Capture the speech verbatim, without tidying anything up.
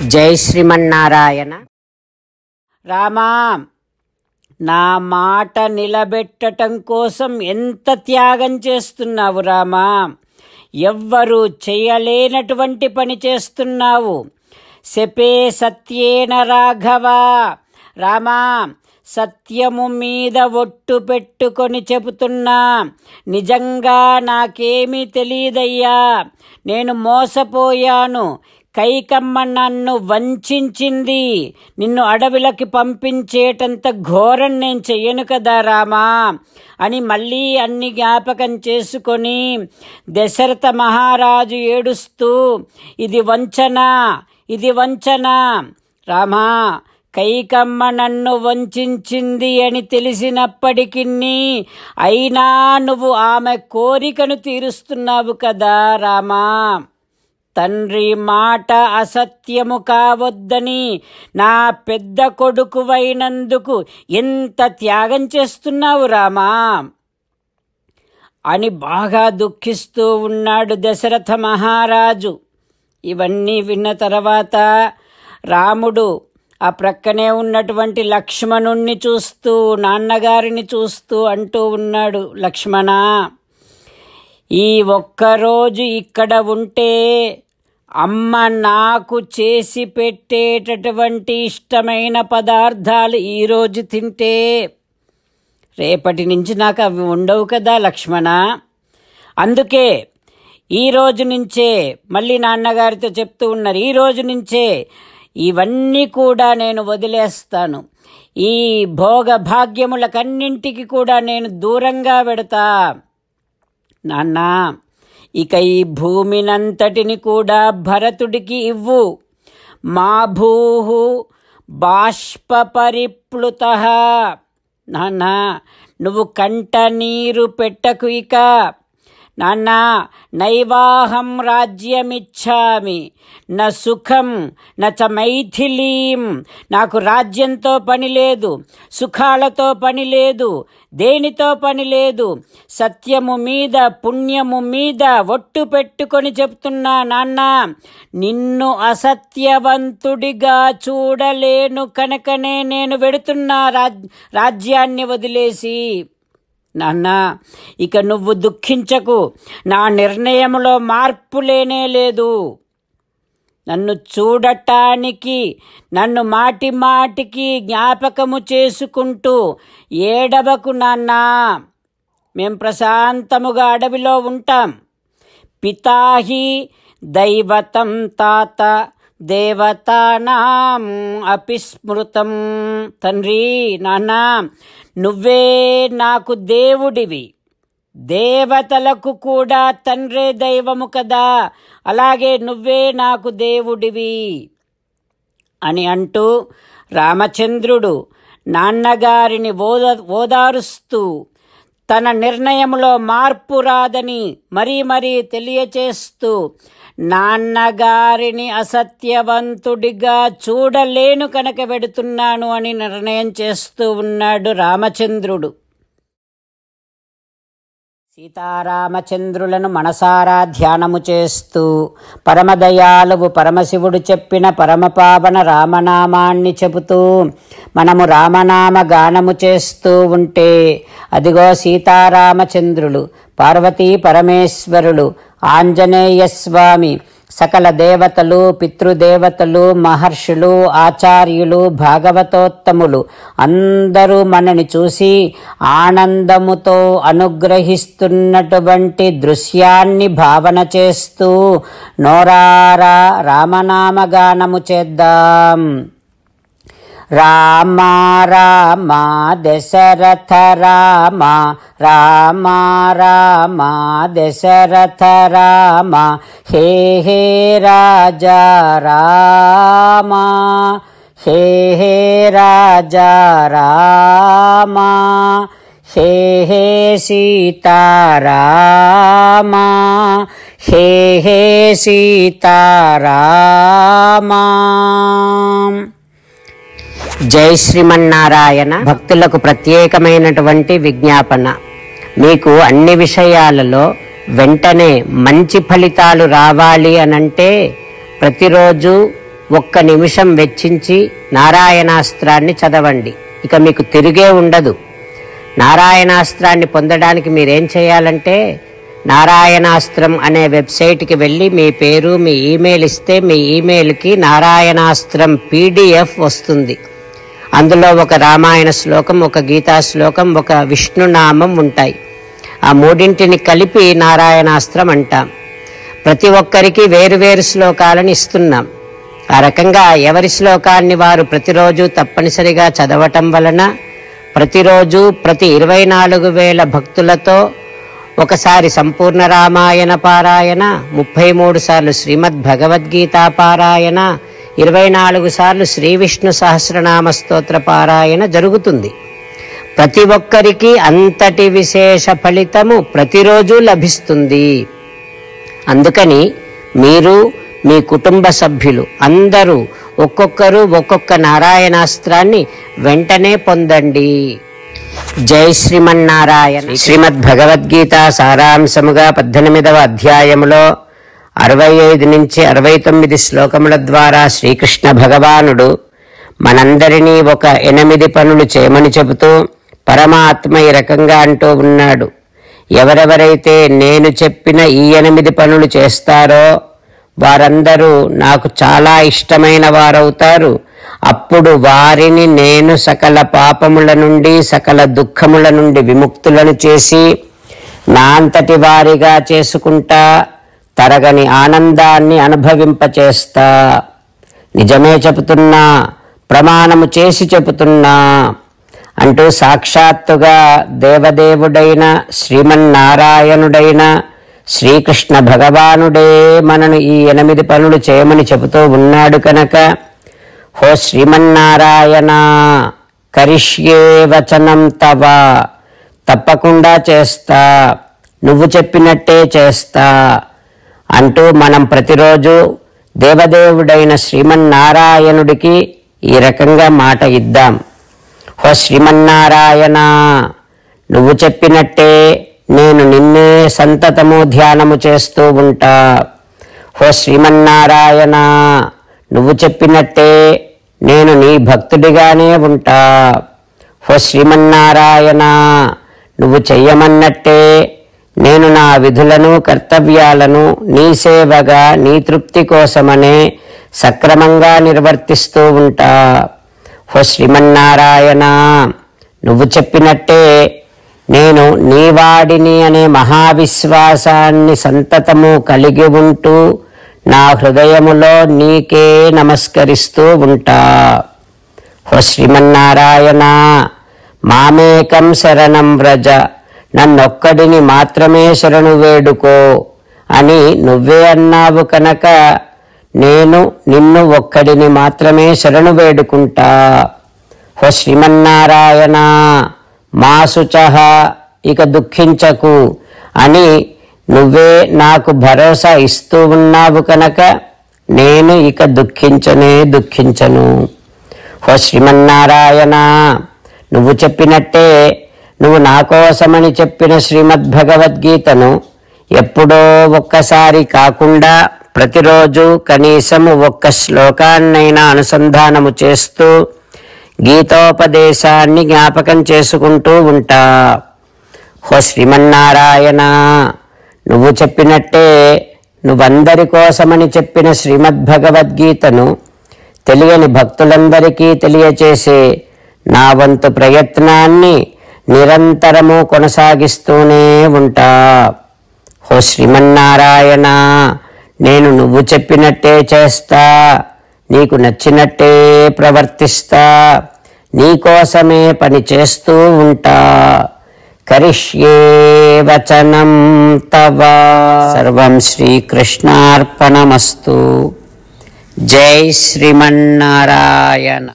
జై శ్రీమన్నారాయణ. రామా, నా మాట నిలబెట్టటం కోసం ఎంత త్యాగం చేస్తున్నావు రామా. ఎవ్వరూ చేయలేనటువంటి పని చేస్తున్నావు. శపే సత్యేన రాఘవ. రామా, సత్యము మీద ఒట్టు పెట్టుకొని చెబుతున్నా, నిజంగా నాకేమీ తెలియదయ్యా. నేను మోసపోయాను. కైకమ్మ నన్ను వంచింది. నిన్ను అడవిలకి పంపించేటంత ఘోరం నేను చెయ్యను కదా రామా అని మళ్ళీ అన్ని జ్ఞాపకం చేసుకొని దశరథ మహారాజు ఏడుస్తూ, ఇది వంచన, ఇది వంచన. రామా, కైకమ్మ నన్ను వంచింది అని తెలిసినప్పటికీ అయినా నువ్వు ఆమె కోరికను తీరుస్తున్నావు కదా రామా. తండ్రి మాట అసత్యము కావద్దని నా పెద్ద కొడుకువైనందుకు ఎంత త్యాగం చేస్తున్నావు రామా అని బాగా దుఃఖిస్తూ ఉన్నాడు దశరథ మహారాజు. ఇవన్నీ విన్న తర్వాత రాముడు ఆ ప్రక్కనే ఉన్నటువంటి లక్ష్మణుణ్ణి చూస్తూ, నాన్నగారిని చూస్తూ అంటూ ఉన్నాడు, లక్ష్మణ, ఈ ఒక్కరోజు ఇక్కడ ఉంటే అమ్మ నాకు చేసి పెట్టేటటువంటి ఇష్టమైన పదార్థాలు ఈరోజు తింటే రేపటి నుంచి నాకు అవి ఉండవు కదా లక్ష్మణ. అందుకే ఈరోజు నుంచే, మళ్ళీ నాన్నగారితో చెప్తూ ఉన్నారు, ఈరోజు నుంచే ఇవన్నీ కూడా నేను వదిలేస్తాను. ఈ భోగ భాగ్యములకన్నింటికి కూడా నేను దూరంగా పెడతా. నాన్న, ఇక ఈ భూమినంతటిని కూడా భరతుడికి ఇవ్వు. మా భూహు బాష్ప పరిప్లుత. నాన్న, నువ్వు కంట నీరు పెట్టకు ఇక. నాన్న, నైవాహం రాజ్యమిచ్చామి న సుఖం న చ మైథిలీం. నాకు రాజ్యంతో పని లేదు, సుఖాలతో పని లేదు, దేనితో పని లేదు. సత్యము మీద, పుణ్యము మీద ఒట్టు పెట్టుకొని చెప్తున్నా నాన్న, నిన్ను అసత్యవంతుడిగా చూడలేను కనుకనే నేను వెడుతున్నా రాజ్ రాజ్యాన్ని వదిలేసి. నాన్న, ఇక నువ్వు దుఃఖించకు. నా నిర్ణయంలో మార్పు లేనే లేదు. నన్ను చూడటానికి, నన్ను మాటి మాటికి జ్ఞాపకము చేసుకుంటూ ఏడవకు నాన్న. మేం ప్రశాంతముగా అడవిలో ఉంటాం. పితాహి దైవతం తాత దేవతానాం అపిస్మృతం. తండ్రి, నాన్న, నువ్వే నాకు దేవుడివి, దేవతలకు కూడా తండ్రే దైవము కదా, అలాగే నువ్వే నాకు దేవుడివి అని అంటూ రామచంద్రుడు నాన్నగారిని ఓద ఓదారుస్తూ తన నిర్ణయంలో మార్పు రాదని మరీ మరీ తెలియచేస్తూ, నాన్నగారిని అసత్యవంతుడిగా చూడలేను కనుక వెడుతున్నాను అని నిర్ణయం చేస్తూ ఉన్నాడు రామచంద్రుడు. సీతారామచంద్రులను మనసారా ధ్యానము చేస్తూ పరమదయాలువు పరమశివుడు చెప్పిన పరమపావన రామనామాన్ని చెబుతూ మనము రామనామ గానము చేస్తూ ఉంటే అదిగో సీతారామచంద్రులు, పార్వతీ పరమేశ్వరులు, ఆంజనేయ స్వామి, సకల దేవతలు, పితృదేవతలు, మహర్షులు, ఆచార్యులు, భాగవతోత్తములు అందరూ మనని చూసి ఆనందముతో అనుగ్రహిస్తున్నటువంటి దృశ్యాన్ని భావన చేస్తూ నోరారా రామనామగానము చేద్దాం. రామ రామ దశరథ రామ, రామ రామ దశరథ రామ, హే హే రాజా రామ, హే హే రాజా రామ, హే హే సీతారామ, హే హే సీతారామ. జై శ్రీమన్నారాయణ. భక్తులకు ప్రత్యేకమైనటువంటి విజ్ఞాపన. మీకు అన్ని విషయాలలో వెంటనే మంచి ఫలితాలు రావాలి అనంటే ప్రతిరోజు ఒక్క నిమిషం వెచ్చించి నారాయణాస్త్రాన్ని చదవండి. ఇక మీకు తిరిగే ఉండదు. నారాయణాస్త్రాన్ని పొందడానికి మీరేం చేయాలంటే నారాయణాస్త్రం అనే వెబ్సైట్కి వెళ్ళి మీ పేరు మీ ఈమెయిల్ ఇస్తే మీ ఈమెయిల్కి నారాయణాస్త్రం పీడిఎఫ్ వస్తుంది. అందులో ఒక రామాయణ శ్లోకం, ఒక గీతా శ్లోకం, ఒక విష్ణునామం ఉంటాయి. ఆ మూడింటిని కలిపి నారాయణాస్త్రం అంటాం. ప్రతి ఒక్కరికి వేరువేరు శ్లోకాలను ఇస్తున్నాం. ఆ రకంగా ఎవరి శ్లోకాన్ని వారు ప్రతిరోజు తప్పనిసరిగా చదవటం వలన ప్రతిరోజు ప్రతి ఇరవై నాలుగు వేల భక్తులతో ఒకసారి సంపూర్ణ రామాయణ పారాయణ, ముప్పై మూడు సార్లు శ్రీమద్ భగవద్గీత పారాయణ, ఇరవై నాలుగు సార్లు శ్రీ విష్ణు సహస్రనామ స్తోత్ర పారాయణ జరుగుతుంది. ప్రతి ఒక్కరికి అంతటి విశేష ఫలితము ప్రతిరోజు లభిస్తుంది. అందుకని మీరు మీ కుటుంబ సభ్యులు అందరూ ఒక్కొక్కరు ఒక్కొక్క నారాయణాస్త్రాన్ని వెంటనే పొందండి. జై శ్రీమన్నారాయణ. శ్రీమద్ భగవద్గీత సారాంశముగా పద్దెనిమిదవ అధ్యాయములో అరవై ఐదు నుంచి అరవై తొమ్మిది శ్లోకముల ద్వారా శ్రీకృష్ణ భగవానుడు మనందరినీ ఒక ఎనిమిది పనులు చేయమని చెబుతూ పరమాత్మ ఈ రకంగా అంటూ ఉన్నాడు. ఎవరెవరైతే నేను చెప్పిన ఈ ఎనిమిది పనులు చేస్తారో వారందరూ నాకు చాలా ఇష్టమైన వారవుతారు. అప్పుడు వారిని నేను సకల పాపముల నుండి సకల దుఃఖముల నుండి విముక్తులను చేసి నా అంతటి వారిగా చేసుకుంటా, తరగని ఆనందాన్ని అనుభవింపచేస్తా. నిజమే చెబుతున్నా, ప్రమాణము చేసి చెబుతున్నా అంటూ సాక్షాత్తుగా దేవదేవుడైన శ్రీమన్నారాయణుడైన శ్రీకృష్ణ భగవానుడే మనను ఈ ఎనిమిది పనులు చేయమని చెబుతూ ఉన్నాడు కనుక, హో శ్రీమన్నారాయణ, కరిష్యే వచనం తవ, తప్పకుండా చేస్తా, నువ్వు చెప్పినట్టే చేస్తా అంటూ మనం ప్రతిరోజు దేవదేవుడైన శ్రీమన్నారాయణుడికి ఈ రకంగా మాట ఇద్దాం. హో శ్రీమన్నారాయణ, నువ్వు చెప్పినట్టే నేను నిన్నే సంతతము ధ్యానము చేస్తూ ఉంటా. హో శ్రీమన్నారాయణ, నువ్వు చెప్పినట్టే నేను నీ భక్తుడిగానే ఉంటా. హో శ్రీమన్నారాయణ, నువ్వు చెయ్యమన్నట్టే నేను నా విధులను కర్తవ్యాలను నీ సేవగా నీ తృప్తి కోసమనే సక్రమంగా నిర్వర్తిస్తూ ఉంటా. హో శ్రీమన్నారాయణ, నువ్వు చెప్పినట్టే నేను నీవాడిని అనే మహావిశ్వాసాన్ని సంతతము కలిగి ఉంటూ నా హృదయములో నీకే నమస్కరిస్తూ ఉంటా. హో శ్రీమన్నారాయణ, మామేకం శరణం వ్రజ, నన్నొక్కడిని మాత్రమే శరణు వేడుకో అని నువ్వే అన్నావు కనుక నేను నిన్ను ఒక్కడిని మాత్రమే శరణు వేడుకుంటా. హో శ్రీమన్నారాయణ, మా శుచః, ఇక దుఃఖించకు అని నువ్వే నాకు భరోసా ఇస్తూ ఉన్నావు కనుక నేను ఇక దుఃఖించనే దుఃఖించను. హో శ్రీమన్నారాయణ, నువ్వు చెప్పినట్టే నువ్వు నా కోసమని చెప్పిన శ్రీమద్ భగవద్గీతను ఎప్పుడో ఒక్కసారి కాకుండా ప్రతిరోజు కనీసము ఒక్క శ్లోకాన్నైనా అనుసంధానము చేస్తూ గీతోపదేశాన్ని జ్ఞాపకం చేసుకుంటూ ఉంటా. హో శ్రీమన్నారాయణ, నువ్వు చెప్పినట్టే నువ్వందరి కోసమని చెప్పిన శ్రీమద్భగవద్గీతను తెలియని భక్తులందరికీ తెలియచేసే నా వంతు ప్రయత్నాన్ని నిరంతరము కొనసాగిస్తూనే ఉంటా. హో శ్రీమన్నారాయణ, నేను నువ్వు చెప్పినట్టే చేస్తా, నీకు నచ్చినట్టే ప్రవర్తిస్తా, నీకోసమే పని చేస్తూ ఉంటా. కరిష్యే వచనం తవ. సర్వం శ్రీకృష్ణార్పణమస్తు. జై శ్రీమన్నారాయణ.